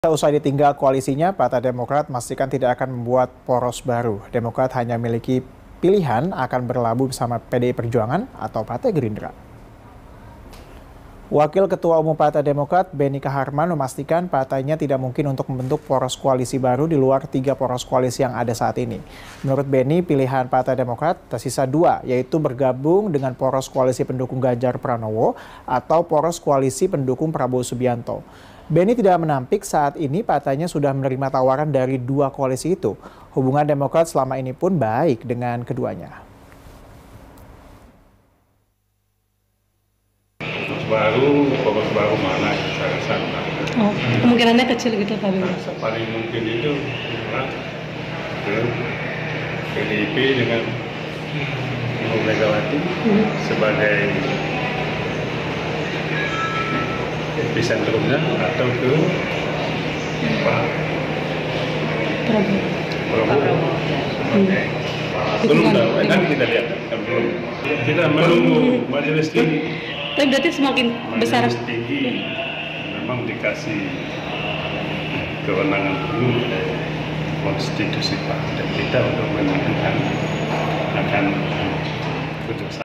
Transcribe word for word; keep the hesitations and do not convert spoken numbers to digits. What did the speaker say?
Usai ditinggal koalisinya, Partai Demokrat memastikan tidak akan membuat poros baru. Demokrat hanya memiliki pilihan akan berlabuh bersama P D I Perjuangan atau Partai Gerindra. Wakil Ketua Umum Partai Demokrat, Benny Kaharman, memastikan partainya tidak mungkin untuk membentuk poros koalisi baru di luar tiga poros koalisi yang ada saat ini. Menurut Benny, pilihan Partai Demokrat tersisa dua, yaitu bergabung dengan poros koalisi pendukung Ganjar Pranowo atau poros koalisi pendukung Prabowo Subianto. Benny tidak menampik saat ini partainya sudah menerima tawaran dari dua koalisi itu. Hubungan Demokrat selama ini pun baik dengan keduanya. Baru, poros baru mana saya rasa. Oh, kemungkinannya kecil gitu Pak Bima? Nah, paling mungkin itu nah, P D I P dengan Ibu Megawati hmm. sebagai epicentrumnya atau ke Pak Prabowo. Hmm. Belum tahu, kan kita lihat, kan belum. Kita menunggu majelis tinggi. Tapi berarti semakin besar. Majelis tinggi memang dikasih kewenangan penuh dari konstitusi partai kita untuk menentukan akan putusan.